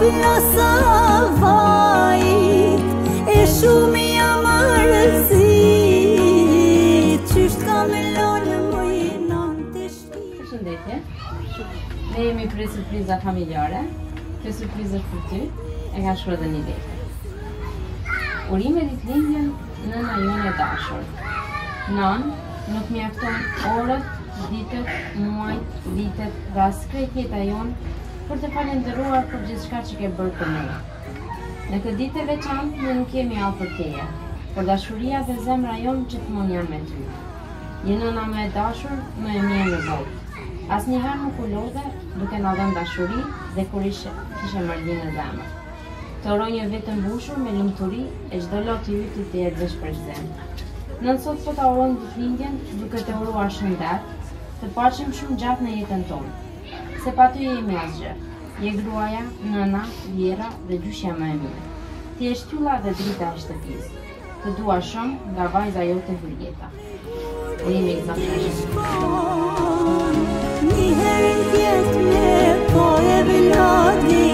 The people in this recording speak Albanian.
plasa vajit, e shumë jam arësit, qysht ka me lonë më jenon të shpi. Përshëndetje, ne jemi për surpriza familjare. Kjo surprizë është për ty, e ka shkruar dhe një letër. Urime ditëlindjen nëna jone e dashur. Nan, nuk mjafton orët, ditët, muajt, vitet dhe as krejt jeta jonë për të falendëruar për gjithçka që ke bërë për ne. Në këtë ditë e veçantë ne nuk jemi afër për teje, por dashuria dhe zemra jonë gjithmonë janë me ty. Je nëna më e dashur, më e mirë në botë. Asnjëherë nuk u lodhe duke na dhënë dashuri dhe kur kishe marrë në zemër. Të uroj një vit të mbushur me lumturi e çdo lot i yt të jetë veç për zemë. Nën sot po ta urojmë ditëlindjen duke të uruar shëndet, të paqim shumë gjatë në jetën tonë. Se pa ty jemi asgjë. Je gruaja, nëna, vjera dhe gjyshja më e mirë. Ti je shtylla dhe drita e shtëpisë. Të dua shumë nga vajza jote Julieta. Urime gëzofshëm. Një herë tjetë me po e vëlladi